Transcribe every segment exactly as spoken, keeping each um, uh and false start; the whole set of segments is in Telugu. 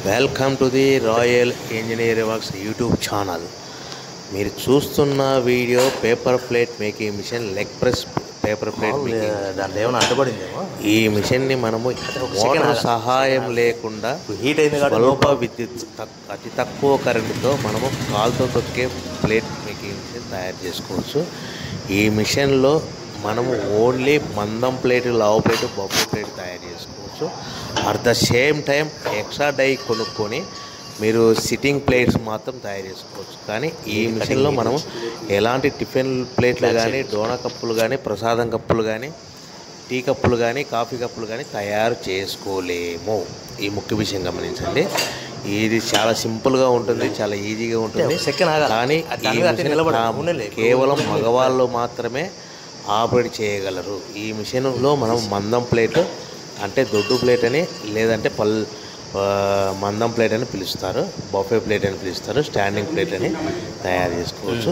Welcome to the Royal Engineer Works YouTube channel. మీరు చూస్తున్న video paper plate making machine, leg press paper plate making. దాంట్లో ఏమైనా అడ్డుపడిందేమో. ఈ మిషన్ని మనము మోటార్ సహాయం లేకుండా హీట్ అయింది స్వల్ప విద్యుత్ అతి తక్కువ కరెంటుతో మనము కాలుతో తొక్కే ప్లేట్ మేకింగ్ మిషన్ తయారు చేసుకోవచ్చు. ఈ మిషన్లో మనము ఓన్లీ మందం ప్లేట్, లావు ప్లేట్, బొబ్బు ప్లేట్ తయారు చేసుకోవచ్చు. At the same time extra die కొనుక్కొని మీరు సిట్టింగ్ ప్లేట్స్ మాత్రం తయారు చేసుకోవచ్చు. కానీ ఈ మిషన్లో మనము ఎలాంటి టిఫిన్ ప్లేట్లు కానీ, డోనా కప్పులు కానీ, ప్రసాదం కప్పులు కానీ, టీ కప్పులు కానీ, కాఫీ కప్పులు కానీ తయారు చేసుకోలేము. ఈ ముఖ్య విషయం గమనించండి. ఇది చాలా సింపుల్గా ఉంటుంది, చాలా ఈజీగా ఉంటుంది. కానీ ఈ మిషన్ కేవలం మగవాళ్ళు మాత్రమే ఆపరేట్ చేయగలరు. ఈ మిషన్లో మనం మందం ప్లేట్ అంటే దొడ్డు ప్లేట్ అని, లేదంటే పల్ మందం ప్లేట్ అని పిలుస్తారు, బఫే ప్లేట్ అని పిలుస్తారు, స్టాండింగ్ ప్లేట్ అని తయారు చేసుకోవచ్చు.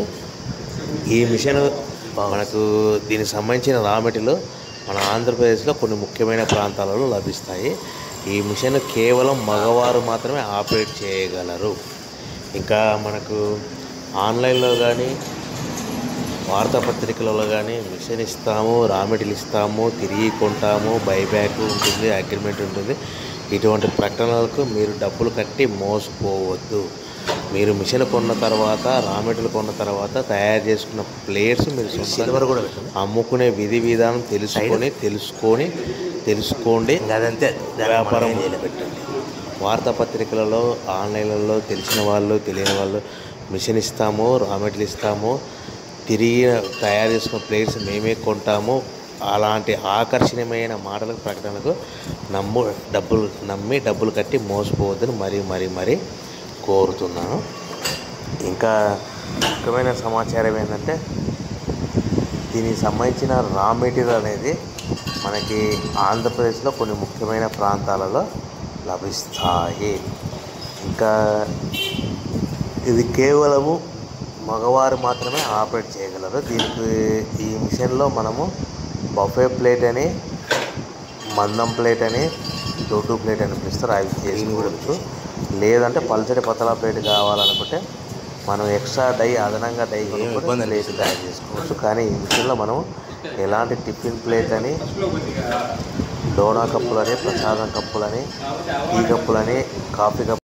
ఈ మిషన్ మనకు దీనికి సంబంధించిన రా మెటీరియల్ మన ఆంధ్రప్రదేశ్లో కొన్ని ముఖ్యమైన ప్రాంతాలలో లభిస్తాయి. ఈ మిషన్ కేవలం మగవారు మాత్రమే ఆపరేట్ చేయగలరు. ఇంకా మనకు ఆన్లైన్లో కానీ, వార్తాపత్రికలలో కానీ మిషన్ ఇస్తాము, రా మెటీరియల్ ఇస్తాము, తిరిగి కొంటాము, బైబ్యాక్ ఉంటుంది, అగ్రిమెంట్ ఉంటుంది. ఇటువంటి ప్రకటనలకు మీరు డబ్బులు కట్టి మోసపోవద్దు. మీరు మిషన్ కొన్న తర్వాత, రా మెటీరియల్ కొన్న తర్వాత తయారు చేసుకున్న ప్లేట్స్ మీరు సిల్వర్ కూడా అమ్ముకునే విధి విధానం తెలుసుకొని తెలుసుకొని తెలుసుకోండి. అదంతే వ్యాపారం పెట్టండి. వార్తాపత్రికలలో, ఆన్లైన్లలో తెలిసిన వాళ్ళు, తెలియని వాళ్ళు మిషన్ ఇస్తాము, రా మెటీరియల్ ఇస్తాము, తిరిగి తయారు చేసుకున్న ప్లేట్స్ మేమే కొంటాము, అలాంటి ఆకర్షణీయమైన మాటలకు, ప్రకటనలకు నమ్ము డబ్బులు నమ్మి డబ్బులు కట్టి మోసపోవద్దని మరీ మరీ మరీ కోరుతున్నాను. ఇంకా ముఖ్యమైన సమాచారం ఏంటంటే, దీనికి సంబంధించిన రా మెటీరియల్ అనేది మనకి ఆంధ్రప్రదేశ్లో కొన్ని ముఖ్యమైన ప్రాంతాలలో లభిస్తాయి. ఇంకా ఇది కేవలము మగవారు మాత్రమే ఆపరేట్ చేయగలరు. దీనికి ఈ మిషన్లో మనము బఫే ప్లేట్ అని, మందం ప్లేట్ అని, దొడ్డు ప్లేట్ అని పిలుస్తారు, అవి చేసుకోవచ్చు. లేదంటే పల్చడి పతలా ప్లేట్ కావాలనుకుంటే మనం ఎక్స్ట్రా డై, అదనంగా డై కొనుక్కొని ప్లేట్ తయారు చేసుకోవచ్చు. కానీ ఈ మిషన్లో మనం ఎలాంటి టిఫిన్ ప్లేట్ అని, డోనా కప్పులని, ప్రసాదం కప్పులని, టీ కప్పులని, కాఫీ కప్పు